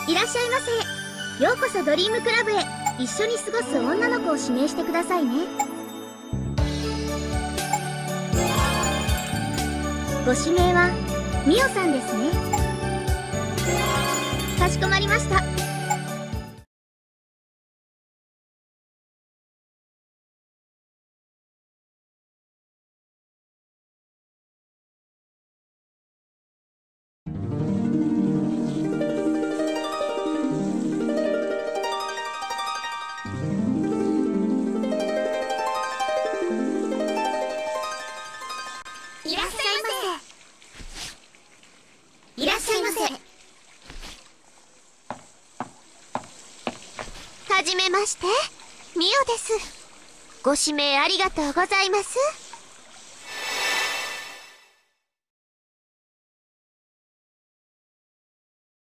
いらっしゃいませ。ようこそドリームクラブへ。一緒に過ごす女の子を指名してくださいね。ご指名はミオさんですね。かしこまりました。いらっしゃいませ。いらっしゃいませ。はじめまして、ミオです。ご指名ありがとうございます。